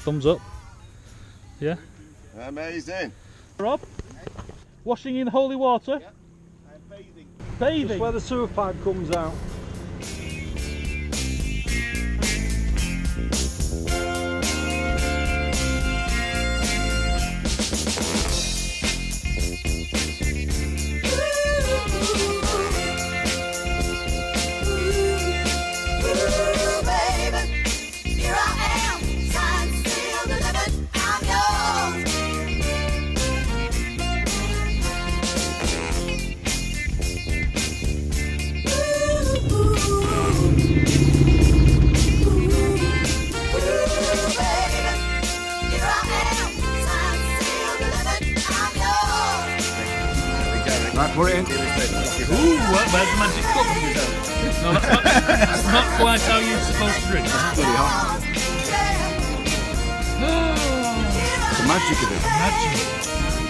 thumbs up. Yeah. Amazing. Rob, washing in holy water. Yep. Bathing. Bathing. Just where the sewer pipe comes out. Right, put it in. Ooh, where's the magic cup? No, that's not quite how you're supposed to drink. Bloody hot. The magic of it. Magic.